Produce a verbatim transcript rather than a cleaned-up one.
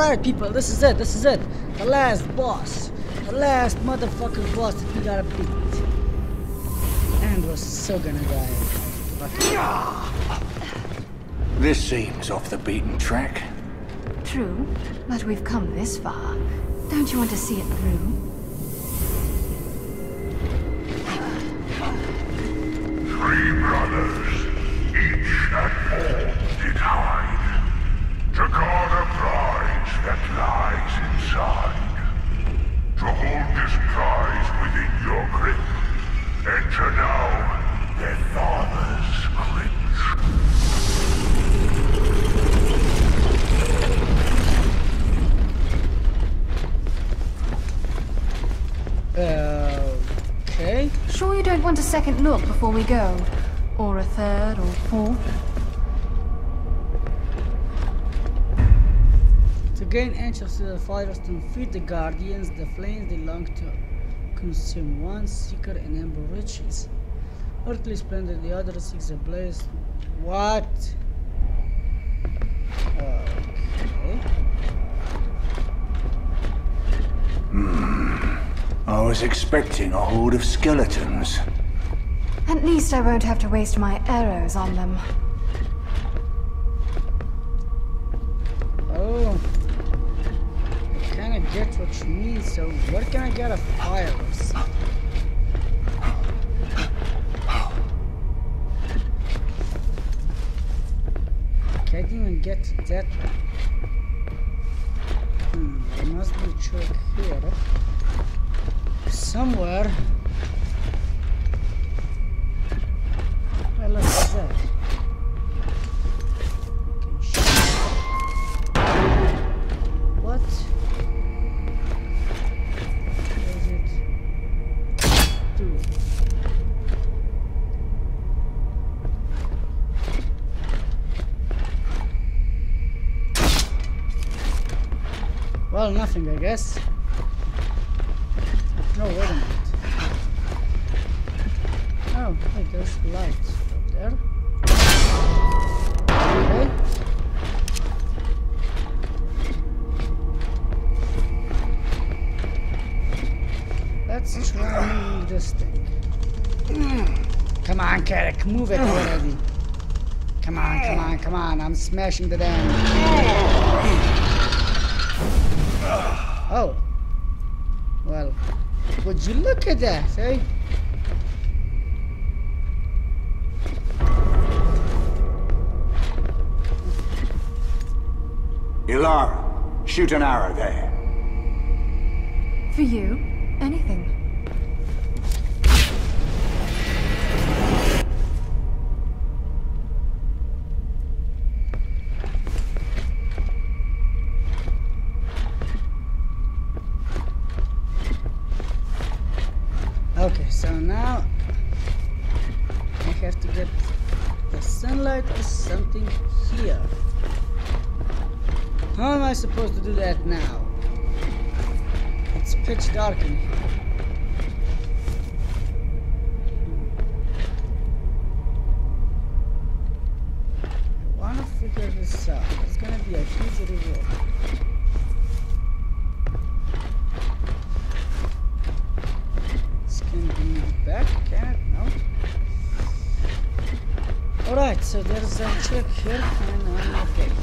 Alright people, this is it, this is it. The last boss. The last motherfucking boss that we gotta beat. And we're so gonna die. This seems off the beaten track. True, but we've come this far. Don't you want to see it through? Three brothers, each and all did hide, to guard a prize that lies inside. To hold this prize within your grip, enter now their father's crypt. Uh, okay. Sure you don't want a second look before we go? Or a third or fourth? To gain entries to the fighters to defeat the guardians, the flames they long to consume. One seeker and amber riches. Earthly splendor, the other seeks a blaze. What? Okay. Hmm. I was expecting a horde of skeletons. At least I won't have to waste my arrows on them. Oh. I kinda get what you mean, so where can I get a fire or something? Can't even get to that one. Hmm, there must be a trick here. Somewhere. Well, let's see that. Okay, what? What does it do? Well, nothing, I guess. No, wait a minute. Oh, hey, there's lights up there. Okay. Let's try moving this thing. Come on, Caddoc, move it already. Come on, come on, come on. I'm smashing the damn. Oh. Well, would you look at that, eh? Ilara, shoot an arrow there. For you, anything. Okay, so now I have to get the sunlight or something here. How am I supposed to do that now? It's pitch dark in here. I wanna figure this out. It's gonna be a huge reward. Back, can it? No. Alright, so there's a check here and I'm okay.